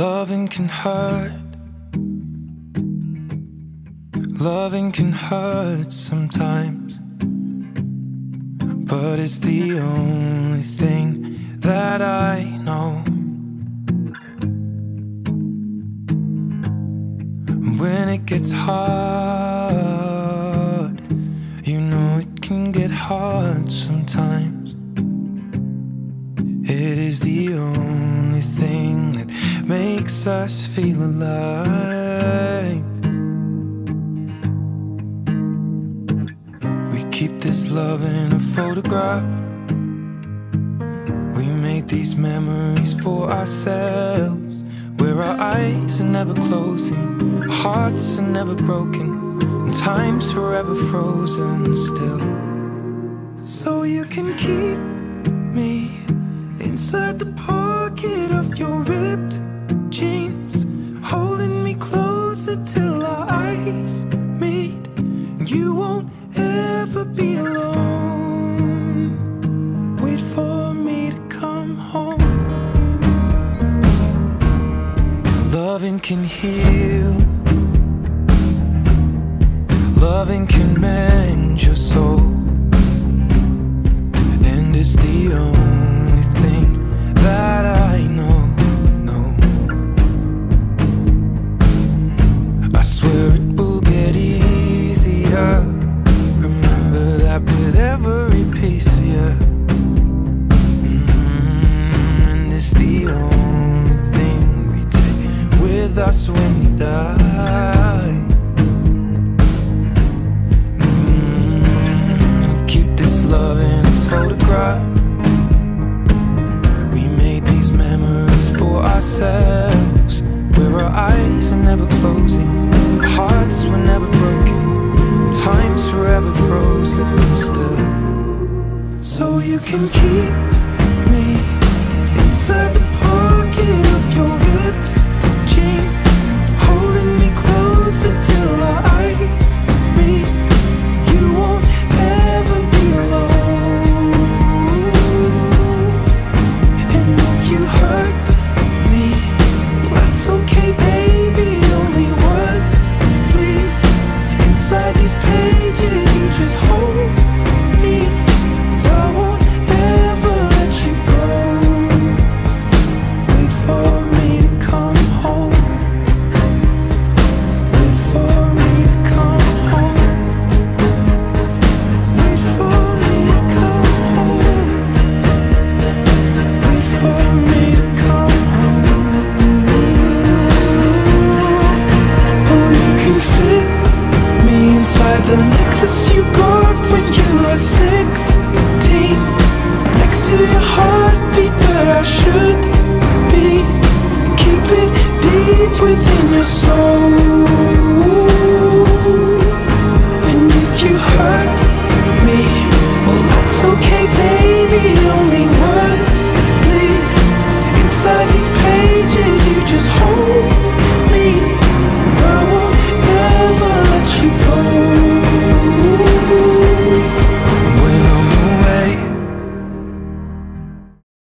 Loving can hurt. Loving can hurt sometimes, but it's the only thing that I know. When it gets hard, you know it can get hard sometimes. It is the only thing that makes us feel alive. We keep this love in a photograph. We made these memories for ourselves, where our eyes are never closing, hearts are never broken, and time's forever frozen still. So you can keep me inside the pocket of your ripped jeans, holding me closer till our eyes meet. And you won't ever be alone. Wait for me to come home. Loving can heal. Loving can mend your soul. And it's the only thing that I know. I swear it will get easier. Remember that with every piece of you. And it's the only thing we take with us when we die. We keep this love in its photograph. We made these memories for ourselves, where our eyes are never closing, hearts were never broken, time's forever frozen still. So you can keep me inside the pocket of your ripped jeans, holding me closer till our eyes meet. You won't ever be alone. And if you hurt me, that's okay, baby. Only words bleed inside these pages. You just hold me. I won't ever let you go. Wait for me to come home. Wait for me to come home. Wait for me to come home. Wait for me to come home. Oh, you can fit me inside the necklace you got when you were 16, next to your heartbeat where I should be. Keep it deep within your soul.